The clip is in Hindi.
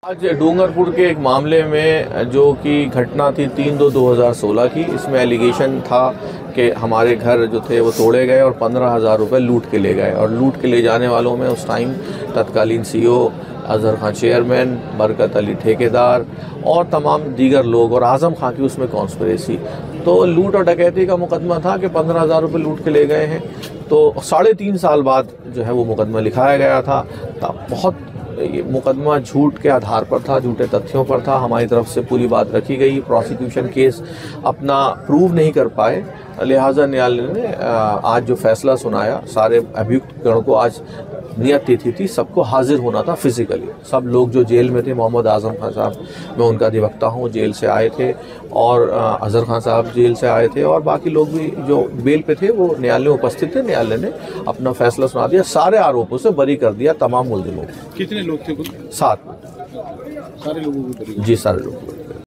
आज डूंगरपुर के एक मामले में जो कि घटना थी 3/2/2016 की, इसमें एलिगेशन था कि हमारे घर जो थे वो तोड़े गए और 15,000 रुपये लूट के ले गए। और लूट के ले जाने वालों में उस टाइम तत्कालीन सीईओ अजहर खां चेयरमैन, बरकत अली ठेकेदार और तमाम दीगर लोग, और आज़म खां की उसमें कॉन्स्पिरेसी। तो लूट और डकैती का मुकदमा था कि 15,000 रुपये लूट के ले गए हैं। तो 3.5 साल बाद जो है वो मुकदमा लिखाया गया था। बहुत ये मुकदमा झूठ के आधार पर था, झूठे तथ्यों पर था। हमारी तरफ से पूरी बात रखी गई, प्रोसिक्यूशन केस अपना प्रूव नहीं कर पाए, लिहाजा न्यायालय ने आज जो फैसला सुनाया, सारे अभियुक्त गण को आज नियत तिथि थी, सबको हाजिर होना था फिजिकली। सब लोग जो जेल में थे, मोहम्मद आज़म खां साहब, मैं उनका अधिवक्ता हूँ, जेल से आए थे, और अजहर खां साहब जेल से आए थे, और बाकी लोग भी जो बेल पे थे वो न्यायालय में उपस्थित थे। न्यायालय ने अपना फैसला सुना दिया, सारे आरोपों से बरी कर दिया तमाम मुलजिमों को। कितने लोग थे? 7। सारे लोगों को बरी? जी, सारे लोग।